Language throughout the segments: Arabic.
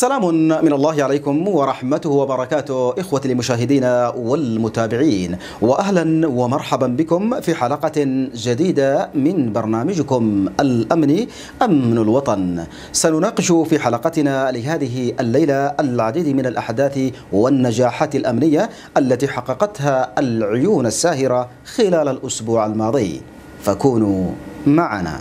سلام من الله عليكم ورحمته وبركاته إخوتي المشاهدين والمتابعين، وأهلا ومرحبا بكم في حلقة جديدة من برنامجكم الأمني أمن الوطن. سنناقش في حلقتنا لهذه الليلة العديد من الأحداث والنجاحات الأمنية التي حققتها العيون الساهرة خلال الأسبوع الماضي، فكونوا معنا.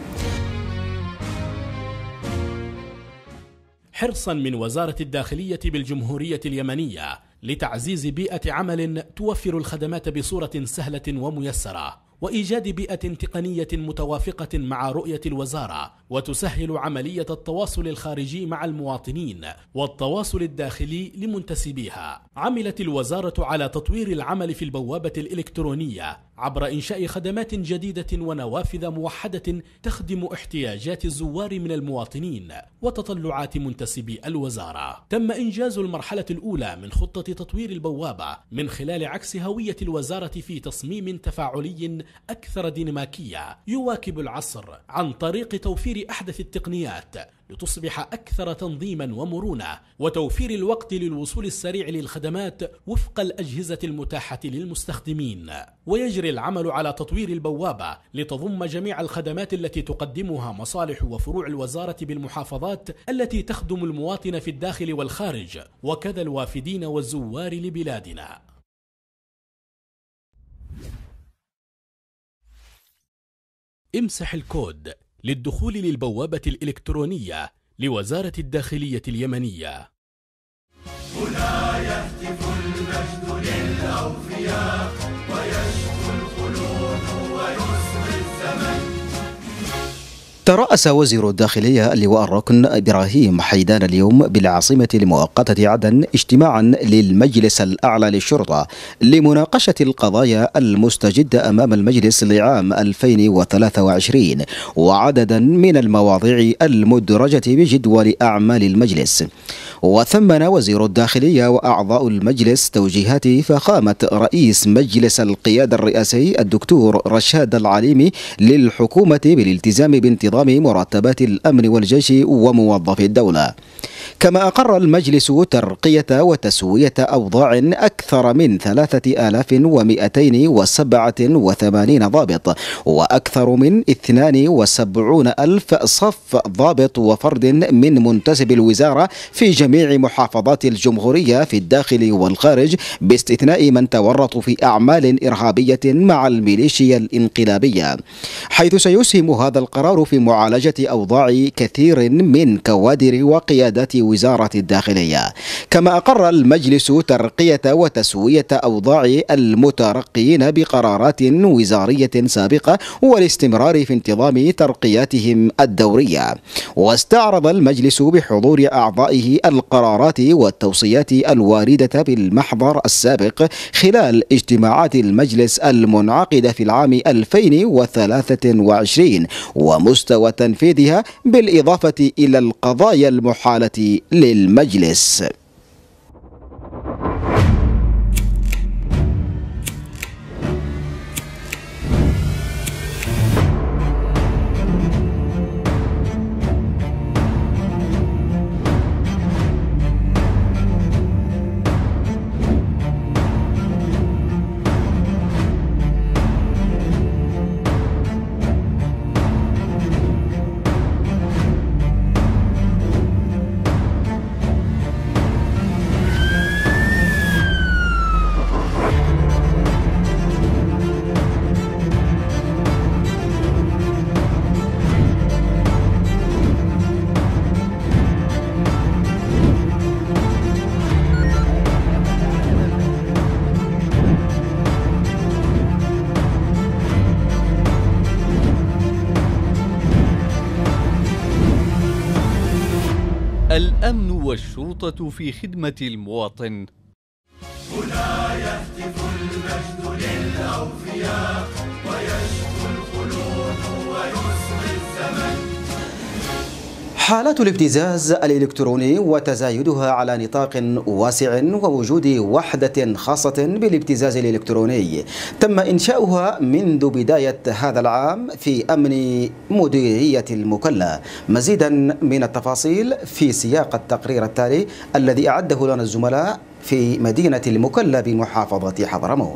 حرصا من وزارة الداخلية بالجمهورية اليمنية لتعزيز بيئة عمل توفر الخدمات بصورة سهلة وميسرة، وإيجاد بيئة تقنية متوافقة مع رؤية الوزارة وتسهل عملية التواصل الخارجي مع المواطنين والتواصل الداخلي لمنتسبيها، عملت الوزارة على تطوير العمل في البوابة الإلكترونية عبر إنشاء خدمات جديدة ونوافذ موحدة تخدم احتياجات الزوار من المواطنين وتطلعات منتسبي الوزارة. تم إنجاز المرحلة الأولى من خطة تطوير البوابة من خلال عكس هوية الوزارة في تصميم تفاعلي أكثر ديناميكية يواكب العصر عن طريق توفير أحدث التقنيات لتصبح أكثر تنظيما ومرونة وتوفير الوقت للوصول السريع للخدمات وفق الأجهزة المتاحة للمستخدمين. ويجري العمل على تطوير البوابة لتضم جميع الخدمات التي تقدمها مصالح وفروع الوزارة بالمحافظات التي تخدم المواطن في الداخل والخارج، وكذا الوافدين والزوار لبلادنا. امسح الكود للدخول للبوابة الإلكترونية لوزارة الداخلية اليمنية. هنا يهتف المجد للأوفياء ويشكو الخلود ويسري الزمن. ترأس وزير الداخلية اللواء الركن إبراهيم حيدان اليوم بالعاصمة المؤقتة عدن اجتماعا للمجلس الأعلى للشرطة لمناقشة القضايا المستجدة أمام المجلس لعام 2023 وعددا من المواضيع المدرجة بجدول أعمال المجلس. وثمن وزير الداخلية وأعضاء المجلس توجيهات فخامة رئيس مجلس القيادة الرئاسي الدكتور رشاد العليمي للحكومة بالالتزام بانتظام مرتبات الأمن والجيش وموظفي الدولة. كما أقر المجلس ترقية وتسوية أوضاع أكثر من 3287 ضابط وأكثر من 72,000 صف ضابط وفرد من منتسب الوزارة في جميع محافظات الجمهورية في الداخل والخارج، باستثناء من تورطوا في أعمال إرهابية مع الميليشيا الانقلابية، حيث سيسهم هذا القرار في معالجة أوضاع كثير من كوادر وقيادات وزارة الداخلية. كما أقر المجلس ترقية وتسوية أوضاع المترقيين بقرارات وزارية سابقة والاستمرار في انتظام ترقياتهم الدورية. واستعرض المجلس بحضور أعضائه القرارات والتوصيات الواردة بالمحضر السابق خلال اجتماعات المجلس المنعقدة في العام 2023 ومستوى تنفيذها، بالإضافة إلى القضايا المحالة للمجلس. الأمن والشرطة في خدمة المواطن. هنا يهتف المجد للأوفياء ويشكو الخلود ويسري الزمن. حالات الابتزاز الإلكتروني وتزايدها على نطاق واسع ووجود وحدة خاصة بالابتزاز الإلكتروني تم إنشاؤها منذ بداية هذا العام في أمن مديرية المكلا. مزيدا من التفاصيل في سياق التقرير التالي الذي أعده لنا الزملاء في مدينة المكلا بمحافظة حضرموت.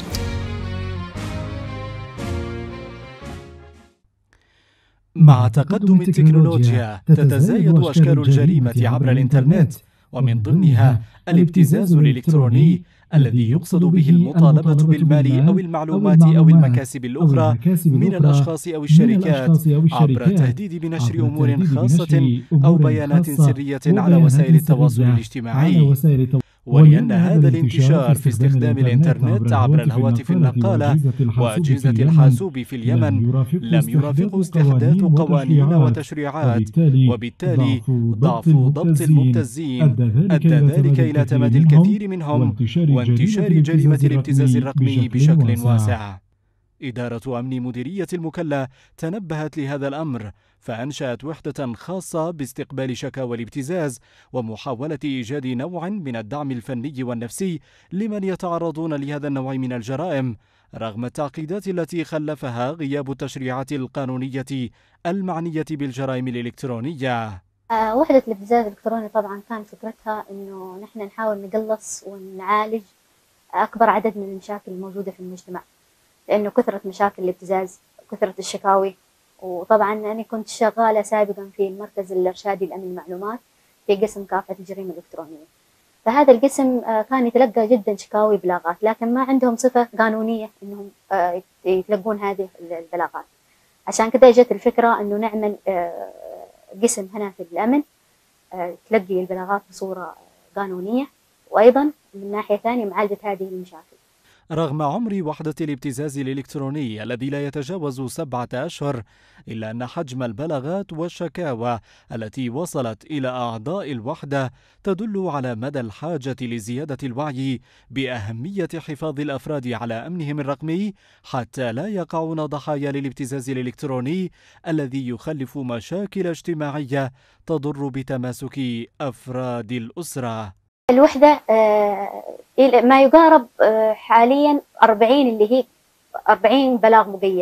مع تقدم التكنولوجيا تتزايد أشكال الجريمة عبر الإنترنت، ومن ضمنها الابتزاز الإلكتروني الذي يقصد به المطالبة بالمال أو المعلومات أو المكاسب الأخرى من الأشخاص أو الشركات عبر التهديد بنشر أمور خاصة أو بيانات سرية على وسائل التواصل الاجتماعي. ولأن هذا الانتشار في استخدام الإنترنت عبر الهواتف النقالة وأجهزة الحاسوب في اليمن لم يرافقه استحداث قوانين وتشريعات، وبالتالي ضعف ضبط المبتزين أدى ذلك إلى تمادي الكثير منهم وانتشار جريمة الابتزاز الرقمي بشكل واسع. إدارة أمن مديرية المكلا تنبهت لهذا الأمر، فأنشأت وحدة خاصة باستقبال شكاوى الابتزاز ومحاولة إيجاد نوع من الدعم الفني والنفسي لمن يتعرضون لهذا النوع من الجرائم، رغم التعقيدات التي خلفها غياب التشريعات القانونية المعنية بالجرائم الإلكترونية. وحدة الابتزاز الإلكتروني طبعا كان فكرتها إنه نحن نحاول نقلص ونعالج أكبر عدد من المشاكل الموجودة في المجتمع، لأنه كثرة مشاكل الابتزاز وكثرة الشكاوي. وطبعا أنا كنت شغالة سابقا في المركز الإرشادي لأمن المعلومات في قسم مكافحة الجريمة الإلكترونية، فهذا القسم كان يتلقى جدا شكاوي بلاغات، لكن ما عندهم صفة قانونية إنهم يتلقون هذه البلاغات. عشان كده جت الفكرة إنه نعمل قسم هنا في الأمن تلقي البلاغات بصورة قانونية، وأيضا من ناحية ثانية معالجة هذه المشاكل. رغم عمر وحدة الابتزاز الإلكتروني الذي لا يتجاوز 7 أشهر، إلا أن حجم البلاغات والشكاوى التي وصلت إلى أعضاء الوحدة تدل على مدى الحاجة لزيادة الوعي بأهمية حفاظ الأفراد على أمنهم الرقمي حتى لا يقعون ضحايا للابتزاز الإلكتروني الذي يخلف مشاكل اجتماعية تضر بتماسك أفراد الأسرة. الوحدة ما يقارب حاليا 40 اللي هي 40 بلاغ مقيد،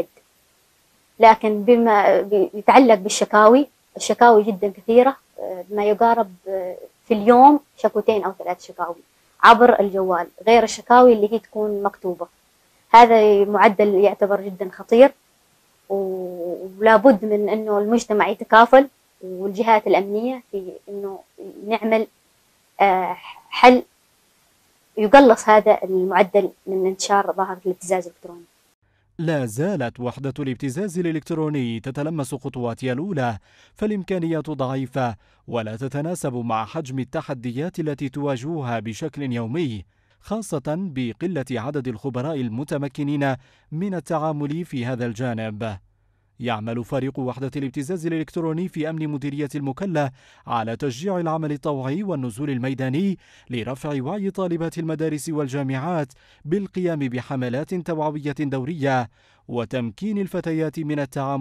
لكن بما يتعلق بالشكاوي، الشكاوي جدا كثيرة، ما يقارب في اليوم 2 أو 3 شكاوي عبر الجوال، غير الشكاوي اللي هي تكون مكتوبة. هذا معدل يعتبر جدا خطير، ولا بد من أنه المجتمع يتكافل والجهات الأمنية في أنه نعمل حل يقلص هذا المعدل من انتشار ظاهرة الابتزاز الإلكتروني. لا زالت وحدة الابتزاز الإلكتروني تتلمس خطواتها الأولى، فالإمكانيات ضعيفة ولا تتناسب مع حجم التحديات التي تواجهها بشكل يومي، خاصة بقلة عدد الخبراء المتمكنين من التعامل في هذا الجانب. يعمل فريق وحدة الابتزاز الإلكتروني في أمن مديرية المكلا على تشجيع العمل الطوعي والنزول الميداني لرفع وعي طالبات المدارس والجامعات بالقيام بحملات توعوية دورية وتمكين الفتيات من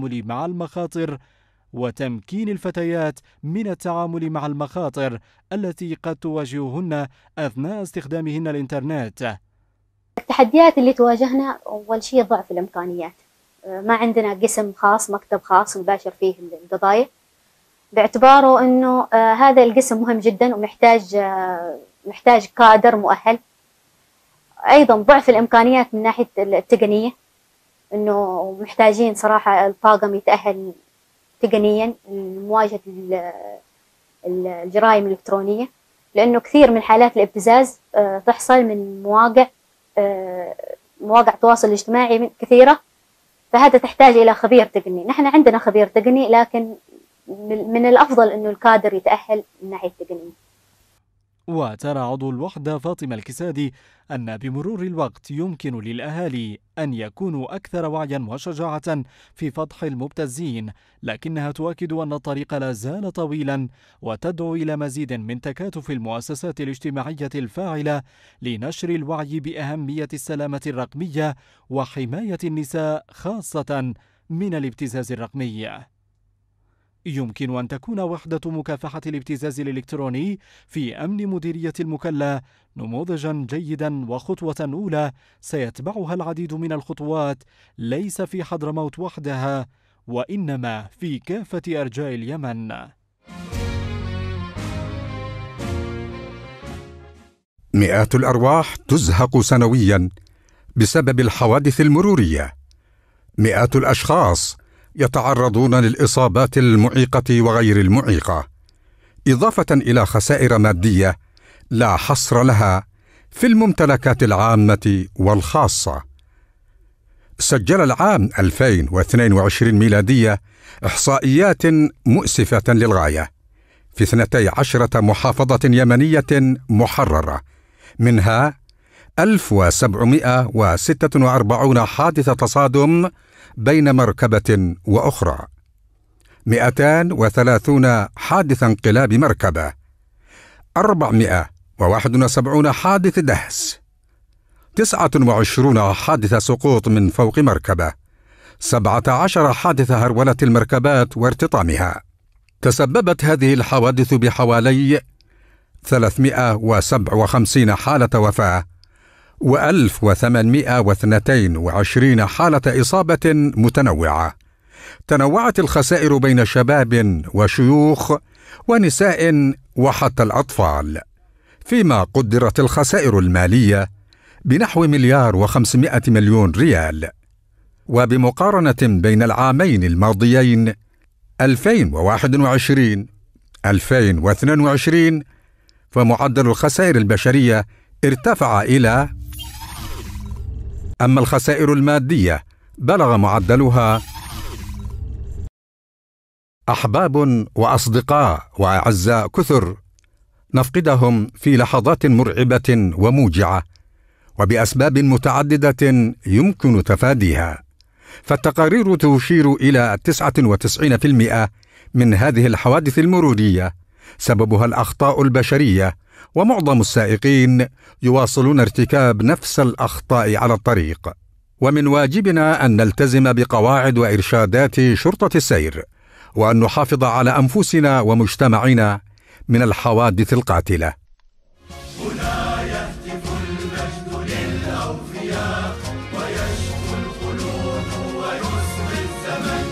التعامل مع المخاطر التي قد تواجههن أثناء استخدامهن الإنترنت. التحديات اللي تواجهنا أول شيء ضعف الإمكانيات، ما عندنا قسم خاص، مكتب خاص نباشر فيه القضايا، باعتباره انه هذا القسم مهم جدا ومحتاج كادر مؤهل. ايضا ضعف الامكانيات من ناحيه التقنيه، انه محتاجين صراحه الطاقم يتاهل تقنيا لمواجهه الجرائم الالكترونيه، لانه كثير من حالات الابتزاز تحصل من مواقع التواصل الاجتماعي كثيره، فهذا تحتاج إلى خبير تقني. نحن عندنا خبير تقني، لكن من الأفضل أنه الكادر يتأهل من ناحية التقنية. وترى عضو الوحدة فاطمة الكسادي أن بمرور الوقت يمكن للأهالي أن يكونوا أكثر وعيا وشجاعة في فضح المبتزين، لكنها تؤكد أن الطريق لا زال طويلا وتدعو إلى مزيد من تكاتف المؤسسات الاجتماعية الفاعلة لنشر الوعي بأهمية السلامة الرقمية وحماية النساء خاصة من الابتزاز الرقمي. يمكن أن تكون وحدة مكافحة الابتزاز الإلكتروني في أمن مديرية المكلا نموذجا جيدا وخطوة أولى سيتبعها العديد من الخطوات، ليس في حضرموت وحدها وإنما في كافة أرجاء اليمن. مئات الأرواح تزهق سنويا بسبب الحوادث المرورية. مئات الأشخاص يتعرضون للإصابات المعيقة وغير المعيقة، إضافة إلى خسائر مادية لا حصر لها في الممتلكات العامة والخاصة. سجل العام 2022 ميلادية إحصائيات مؤسفة للغاية في 12 محافظة يمنية محررة، منها 1746 حادث تصادم بين مركبة وأخرى، 230 حادث انقلاب مركبة، 471 حادث دهس، 29 حادث سقوط من فوق مركبة، 17 حادث هرولة المركبات وارتطامها. تسببت هذه الحوادث بحوالي 357 حالة وفاة و1822 حالة إصابة متنوعة. تنوعت الخسائر بين شباب وشيوخ ونساء وحتى الأطفال، فيما قدرت الخسائر المالية بنحو 1,500,000,000 ريال. وبمقارنة بين العامين الماضيين 2021-2022 فمعدل الخسائر البشرية ارتفع إلى، أما الخسائر المادية بلغ معدلها أحباب وأصدقاء وأعزاء كثر نفقدهم في لحظات مرعبة وموجعة وبأسباب متعددة يمكن تفاديها. فالتقارير تشير إلى 99% من هذه الحوادث المرورية سببها الأخطاء البشرية، ومعظم السائقين يواصلون ارتكاب نفس الأخطاء على الطريق. ومن واجبنا أن نلتزم بقواعد وإرشادات شرطة السير، وأن نحافظ على أنفسنا ومجتمعنا من الحوادث القاتلة. هنا يهتف المجد للأوفياء ويشكو الخلود ويصغي الزمن.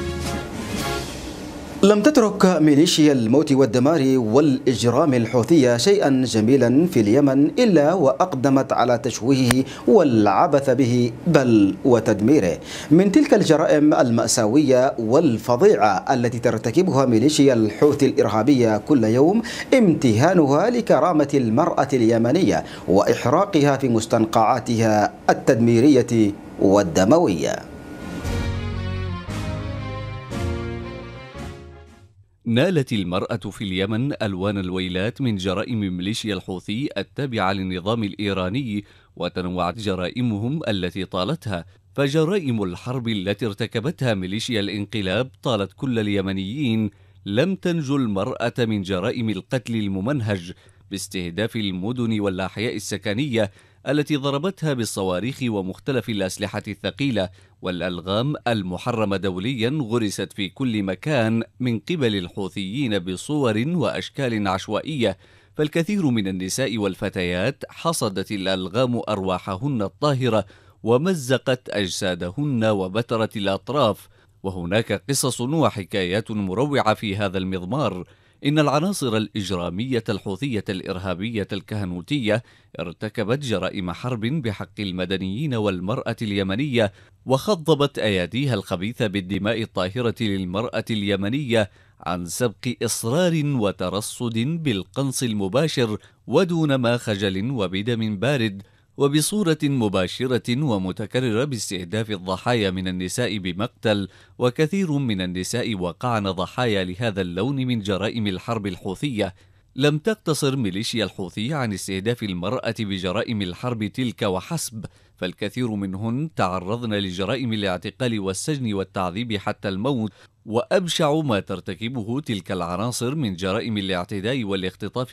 لم تترك ميليشيا الموت والدمار والإجرام الحوثية شيئا جميلا في اليمن إلا وأقدمت على تشويهه والعبث به بل وتدميره. من تلك الجرائم المأساوية والفظيعة التي ترتكبها ميليشيا الحوثي الإرهابية كل يوم امتهانها لكرامة المرأة اليمنية وإحراقها في مستنقعاتها التدميرية والدموية. نالت المرأة في اليمن ألوان الويلات من جرائم ميليشيا الحوثي التابعة للنظام الإيراني، وتنوعت جرائمهم التي طالتها. فجرائم الحرب التي ارتكبتها ميليشيا الانقلاب طالت كل اليمنيين. لم تنجو المرأة من جرائم القتل الممنهج باستهداف المدن والأحياء السكنية التي ضربتها بالصواريخ ومختلف الأسلحة الثقيلة، والألغام المحرمة دوليا غرست في كل مكان من قبل الحوثيين بصور وأشكال عشوائية. فالكثير من النساء والفتيات حصدت الألغام أرواحهن الطاهرة ومزقت أجسادهن وبترت الأطراف. وهناك قصص وحكايات مروعة في هذا المضمار. إن العناصر الإجرامية الحوثية الإرهابية الكهنوتية ارتكبت جرائم حرب بحق المدنيين والمرأة اليمنية، وخضبت أياديها الخبيثة بالدماء الطاهرة للمرأة اليمنية عن سبق إصرار وترصد بالقنص المباشر ودون ما خجل وبدم بارد، وبصورة مباشرة ومتكررة باستهداف الضحايا من النساء بمقتل. وكثير من النساء وقعن ضحايا لهذا اللون من جرائم الحرب الحوثية. لم تقتصر ميليشيا الحوثي عن استهداف المرأة بجرائم الحرب تلك وحسب، فالكثير منهن تعرضن لجرائم الاعتقال والسجن والتعذيب حتى الموت. وأبشع ما ترتكبه تلك العناصر من جرائم الاعتداء والاختطاف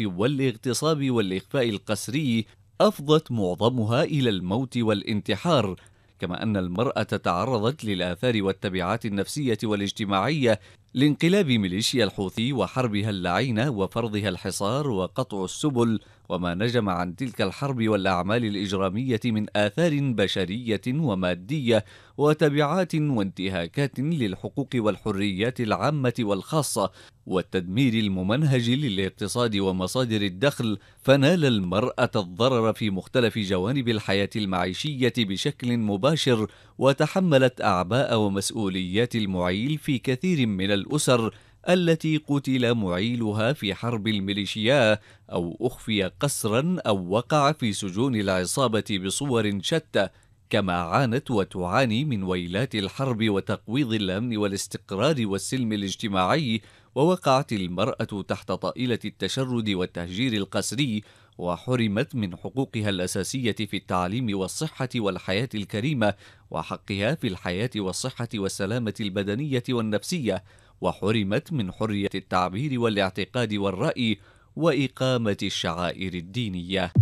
والاغتصاب والإخفاء القسري أفضت معظمها إلى الموت والانتحار. كما أن المرأة تعرضت للآثار والتبعات النفسية والاجتماعية لانقلاب ميليشيا الحوثي وحربها اللعينة وفرضها الحصار وقطع السبل، وما نجم عن تلك الحرب والأعمال الإجرامية من آثار بشرية ومادية وتبعات وانتهاكات للحقوق والحريات العامة والخاصة والتدمير الممنهج للاقتصاد ومصادر الدخل، فنال المرأة الضرر في مختلف جوانب الحياة المعيشية بشكل مباشر، وتحملت أعباء ومسؤوليات المعيل في كثير من الأسر التي قتل معيلها في حرب الميليشيا أو أخفي قسرا أو وقع في سجون العصابة بصور شتى، كما عانت وتعاني من ويلات الحرب وتقويض الأمن والاستقرار والسلم الاجتماعي، ووقعت المرأة تحت طائلة التشرد والتهجير القسري، وحرمت من حقوقها الأساسية في التعليم والصحة والحياة الكريمة، وحقها في الحياة والصحة والسلامة البدنية والنفسية، وحرمت من حرية التعبير والاعتقاد والرأي وإقامة الشعائر الدينية.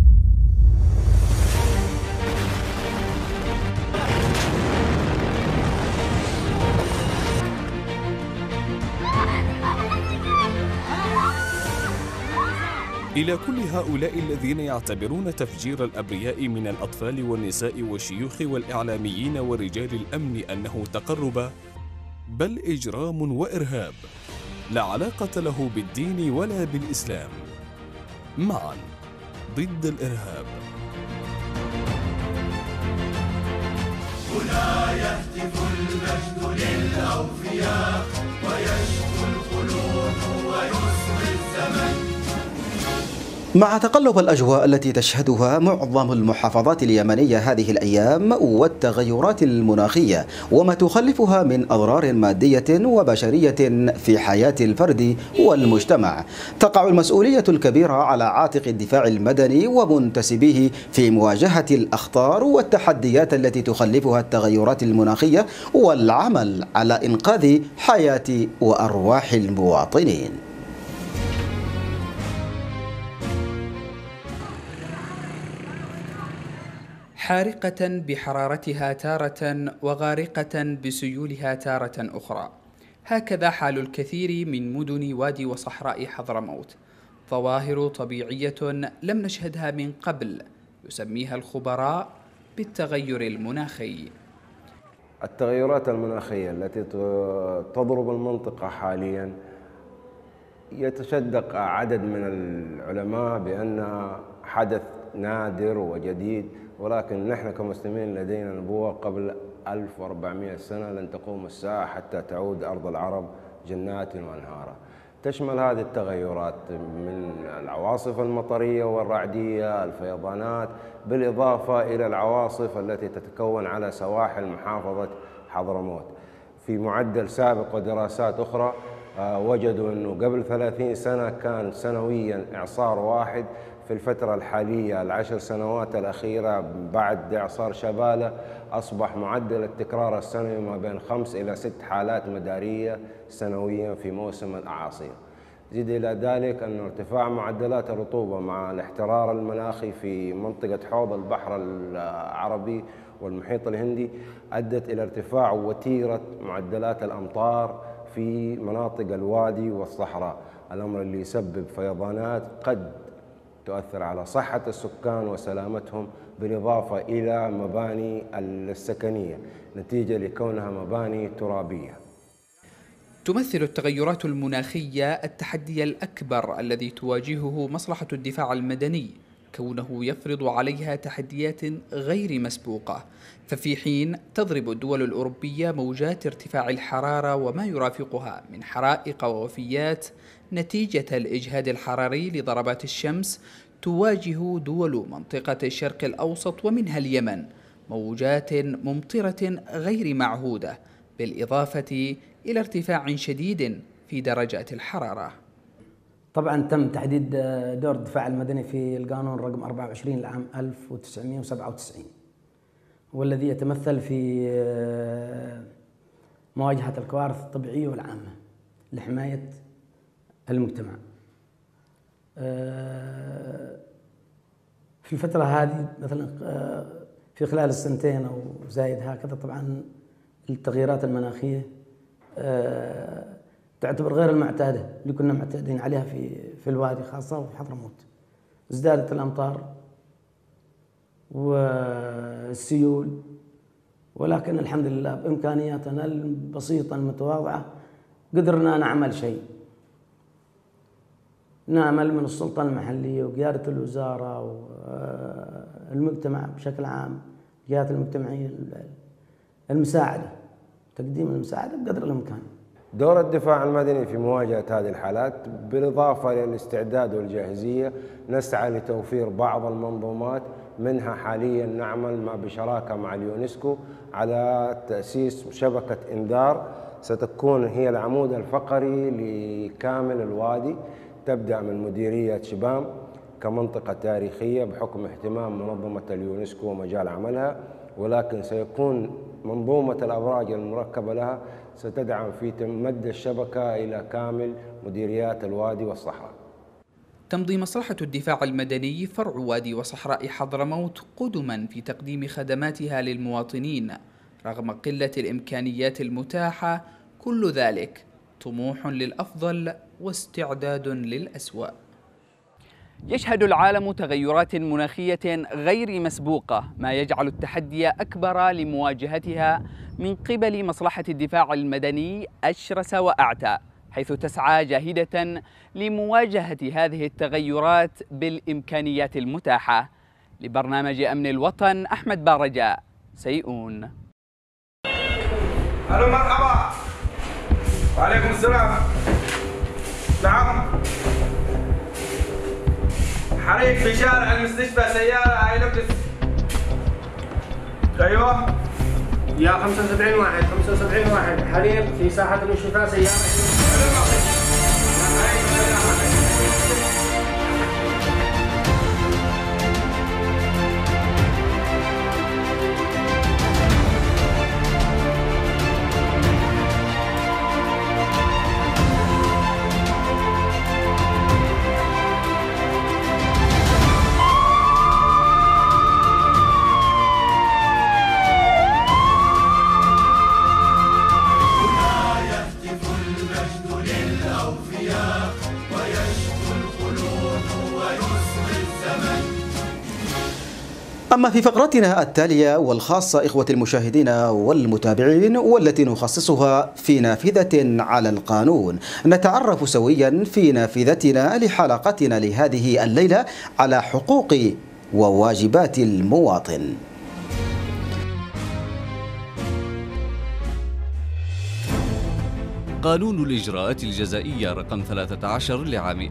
إلى كل هؤلاء الذين يعتبرون تفجير الأبرياء من الأطفال والنساء والشيوخ والإعلاميين ورجال الأمن أنه تقرب، بل إجرام وإرهاب لا علاقة له بالدين ولا بالإسلام، معا ضد الإرهاب. هنا يهتف المجد للأوفياء ويشكو الخلود ويصغي الزمن. مع تقلب الأجواء التي تشهدها معظم المحافظات اليمنية هذه الأيام والتغيرات المناخية وما تخلفها من أضرار مادية وبشرية في حياة الفرد والمجتمع، تقع المسؤولية الكبيرة على عاتق الدفاع المدني ومنتسبيه في مواجهة الأخطار والتحديات التي تخلفها التغيرات المناخية والعمل على إنقاذ حياة وأرواح المواطنين. حارقة بحرارتها تارة وغارقة بسيولها تارة أخرى، هكذا حال الكثير من مدن وادي وصحراء حضرموت، ظواهر طبيعية لم نشهدها من قبل، يسميها الخبراء بالتغير المناخي. التغيرات المناخية التي تضرب المنطقة حاليا يتشدق عدد من العلماء بأنها حدث نادر وجديد، ولكن نحن كمسلمين لدينا نبوة قبل 1400 سنة لن تقوم الساعة حتى تعود أرض العرب جنات وأنهارا. تشمل هذه التغيرات من العواصف المطرية والرعدية، الفيضانات، بالإضافة إلى العواصف التي تتكون على سواحل محافظة حضرموت. في معدل سابق ودراسات أخرى وجدوا أنه قبل 30 سنة كان سنويا إعصار واحد، في الفترة الحالية ال10 سنوات الأخيرة بعد إعصار شبالة أصبح معدل التكرار السنوي ما بين 5 إلى 6 حالات مدارية سنويا في موسم الأعاصير. زيد إلى ذلك أن ارتفاع معدلات الرطوبة مع الاحترار المناخي في منطقة حوض البحر العربي والمحيط الهندي أدت إلى ارتفاع وتيرة معدلات الأمطار في مناطق الوادي والصحراء، الأمر اللي يسبب فيضانات قد تؤثر على صحة السكان وسلامتهم، بالإضافة إلى مباني السكنية نتيجة لكونها مباني ترابية. تمثل التغيرات المناخية التحدي الأكبر الذي تواجهه مصلحة الدفاع المدني، كونه يفرض عليها تحديات غير مسبوقة، ففي حين تضرب الدول الأوروبية موجات ارتفاع الحرارة وما يرافقها من حرائق ووفيات نتيجة الإجهاد الحراري لضربات الشمس، تواجه دول منطقة الشرق الأوسط ومنها اليمن موجات ممطرة غير معهودة، بالإضافة إلى ارتفاع شديد في درجات الحرارة. طبعا تم تحديد دور الدفاع المدني في القانون رقم 24 لعام 1997، والذي يتمثل في مواجهة الكوارث الطبيعية والعامة لحماية المجتمع. في الفترة هذه مثلا في في خلال السنتين أو زايد هكذا. طبعا التغييرات المناخية تعتبر غير المعتادة اللي كنا معتادين عليها في الوادي خاصة وفي حضرموت. ازدادت الأمطار والسيول، ولكن الحمد لله بإمكانياتنا البسيطة المتواضعة قدرنا نعمل شيء، نعمل من السلطة المحلية وقيادة الوزارة والمجتمع بشكل عام، الجهات المجتمعية المساعدة، تقديم المساعدة بقدر الإمكان. دور الدفاع المدني في مواجهة هذه الحالات بالإضافة للاستعداد والجاهزية، نسعى لتوفير بعض المنظومات، منها حاليا نعمل بشراكة مع اليونسكو على تأسيس شبكة إنذار ستكون هي العمود الفقري لكامل الوادي، تبدأ من مديرية شبام كمنطقة تاريخية بحكم اهتمام منظمة اليونسكو ومجال عملها، ولكن سيكون منظومة الأبراج المركبة لها ستدعم في مد الشبكة إلى كامل مديريات الوادي والصحراء. تمضي مصلحة الدفاع المدني فرع وادي وصحراء حضرموت قدما في تقديم خدماتها للمواطنين رغم قلة الإمكانيات المتاحة، كل ذلك طموح للأفضل واستعداد للأسوأ. يشهد العالم تغيرات مناخية غير مسبوقة، ما يجعل التحدي أكبر لمواجهتها من قبل مصلحة الدفاع المدني أشرس وأعتى، حيث تسعى جاهدة لمواجهة هذه التغيرات بالإمكانيات المتاحة. لبرنامج أمن الوطن أحمد بارجاء، سيئون. ألو مرحبا. وعليكم السلام. نعم. حريق في شارع المستشفى، سيارة هايلوكس. أيوه. يا 75 واحد 75 واحد حريق في ساحة المستشفى، سيارة. أما في فقرتنا التالية والخاصة إخوة المشاهدين والمتابعين، والتي نخصصها في نافذة على القانون، نتعرف سويا في نافذتنا لحلقتنا لهذه الليلة على حقوق وواجبات المواطن. قانون الإجراءات الجزائية رقم 13 لعام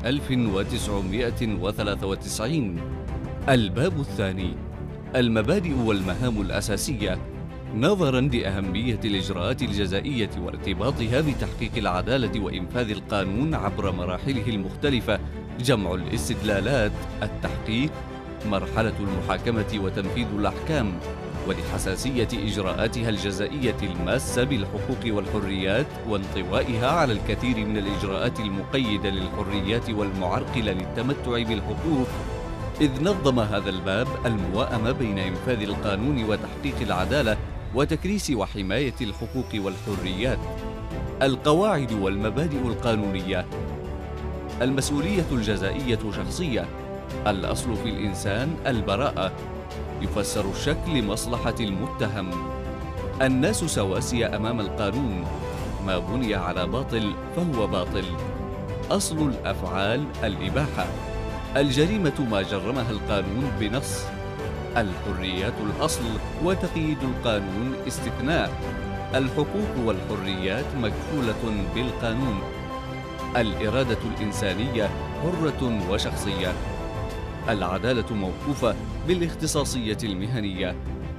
1993. الباب الثاني، المبادئ والمهام الأساسية. نظراً لأهمية الإجراءات الجزائية وارتباطها بتحقيق العدالة وإنفاذ القانون عبر مراحله المختلفة، جمع الاستدلالات، التحقيق، مرحلة المحاكمة وتنفيذ الأحكام، ولحساسية إجراءاتها الجزائية الماسة بالحقوق والحريات وانطوائها على الكثير من الإجراءات المقيدة للحريات والمعرقلة للتمتع بالحقوق، إذ نظم هذا الباب الموائمة بين إنفاذ القانون وتحقيق العدالة وتكريس وحماية الحقوق والحريات. القواعد والمبادئ القانونية. المسؤولية الجزائية شخصية. الأصل في الإنسان البراءة. يفسر الشك لمصلحة المتهم. الناس سواسية أمام القانون. ما بني على باطل فهو باطل. أصل الأفعال الإباحة. الجريمة ما جرمها القانون بنص. الحريات الأصل وتقييد القانون استثناء. الحقوق والحريات مكفولة بالقانون. الإرادة الإنسانية حرة وشخصية. العدالة موقوفة بالاختصاصية المهنية.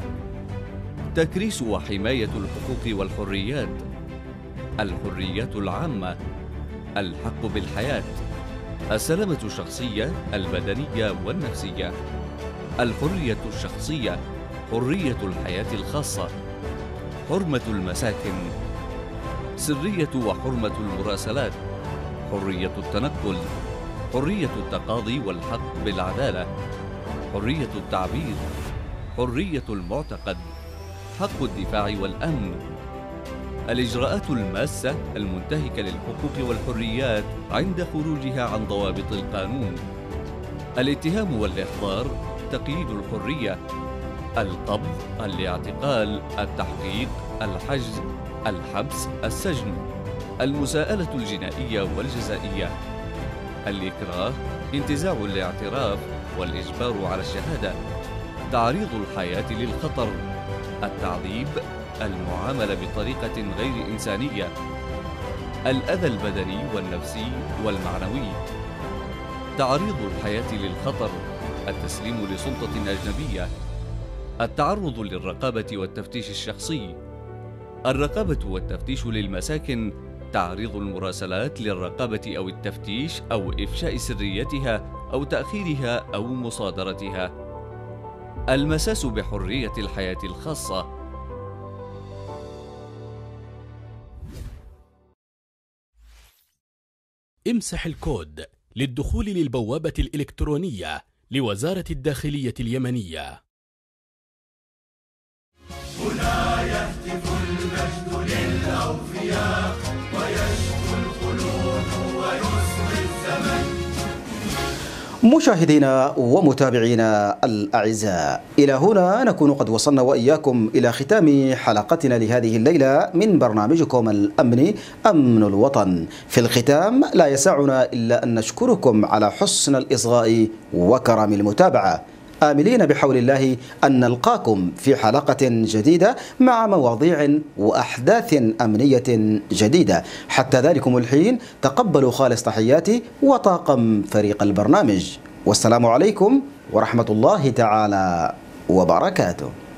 تكريس وحماية الحقوق والحريات. الحريات العامة. الحق بالحياة. السلامة الشخصية البدنية والنفسية. الحرية الشخصية. حرية الحياة الخاصة. حرمة المساكن. سرية وحرمة المراسلات. حرية التنقل. حرية التقاضي والحق بالعدالة. حرية التعبير. حرية المعتقد، حق الدفاع والأمن، الإجراءات الماسة المنتهكة للحقوق والحريات عند خروجها عن ضوابط القانون، الاتهام والإحضار، تقييد الحرية، القبض، الاعتقال، التحقيق، الحجز، الحبس، السجن، المساءلة الجنائية والجزائية، الإكراه، انتزاع الاعتراف والإجبار على الشهادة، تعريض الحياة للخطر، التعذيب، المعاملة بطريقة غير إنسانية، الأذى البدني والنفسي والمعنوي، تعريض الحياة للخطر، التسليم لسلطة أجنبية، التعرض للرقابة والتفتيش الشخصي، الرقابة والتفتيش للمساكن، تعريض المراسلات للرقابة أو التفتيش أو إفشاء سريتها أو تأخيرها أو مصادرتها، المساس بحرية الحياة الخاصة. امسح الكود للدخول للبوابة الإلكترونية لوزارة الداخلية اليمنية. هنا يهتف المجد للأوفياء ويشكو الخلود ويصغي الزمن. مشاهدينا ومتابعينا الأعزاء، إلى هنا نكون قد وصلنا وإياكم إلى ختام حلقتنا لهذه الليلة من برنامجكم الأمني أمن الوطن. في الختام لا يسعنا إلا أن نشكركم على حسن الإصغاء وكرم المتابعة، آملين بحول الله أن نلقاكم في حلقة جديدة مع مواضيع وأحداث أمنية جديدة. حتى ذلكم الحين تقبلوا خالص تحياتي وطاقم فريق البرنامج، والسلام عليكم ورحمة الله تعالى وبركاته.